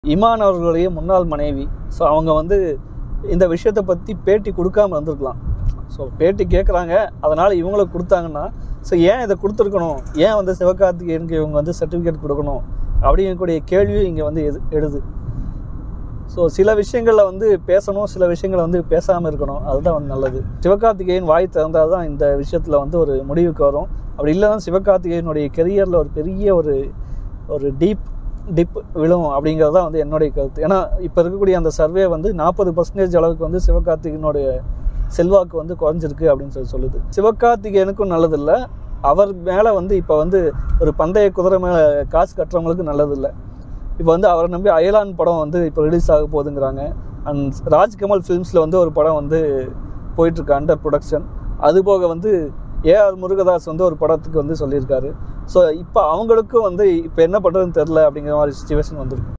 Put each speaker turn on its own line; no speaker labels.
இமான் அவர்களுடைய முன்னாள் மனைவி. ஸோ அவங்க வந்து இந்த விஷயத்தை பற்றி பேட்டி கொடுக்காமல் வந்திருக்கலாம். ஸோ பேட்டி கேட்குறாங்க, அதனால் இவங்களுக்கு கொடுத்தாங்கன்னா ஸோ ஏன் இதை கொடுத்துருக்கணும், ஏன் வந்து சிவகார்த்திகேயனுக்கு இவங்க வந்து சர்டிஃபிகேட் கொடுக்கணும் அப்படிங்கக்கூடிய கேள்வியும் இங்கே வந்து எழுது. ஸோ சில விஷயங்களில் வந்து பேசணும், சில விஷயங்களை வந்து பேசாமல் இருக்கணும், அதுதான் வந்து நல்லது. சிவகார்த்திகேயன் வாய் திறந்தால் தான் இந்த விஷயத்தில் வந்து ஒரு முடிவுக்கு வரும். அப்படி இல்லைன்னா சிவகார்த்திகேயனுடைய கெரியரில் ஒரு பெரிய ஒரு டிப் விழும் அப்படிங்கிறது தான் வந்து என்னுடைய கருத்து. ஏன்னா இப்போ இருக்கக்கூடிய அந்த சர்வே வந்து 40% அளவுக்கு வந்து சிவகார்த்திகேயனுடைய செல்வாக்கு வந்து குறைஞ்சிருக்கு அப்படின்னு சொல்லுது. சிவகார்த்திகேயனுக்கும் நல்லதில்லை, அவர் மேலே வந்து இப்போ வந்து ஒரு பந்தய குதிரை மேலே காசு கட்டுறவங்களுக்கு நல்லதில்லை. இப்போ வந்து அவரை நம்பி அயலான் படம் வந்து இப்போ ரிலீஸ் ஆக போகுதுங்கிறாங்க. அண்ட் ராஜ்கமல் ஃபிலிம்ஸில் வந்து ஒரு படம் வந்து போயிட்டுருக்கு அண்டர் ப்ரொடக்ஷன். அதுபோக வந்து ஏஆர் முருகதாஸ் வந்து ஒரு படத்துக்கு வந்து சொல்லியிருக்காரு. ஸோ இப்போ அவங்களுக்கும் வந்து இப்போ என்ன பண்ணுறதுன்னு தெரில அப்படிங்கிற மாதிரி சிச்சுவேஷன் வந்துருக்கு.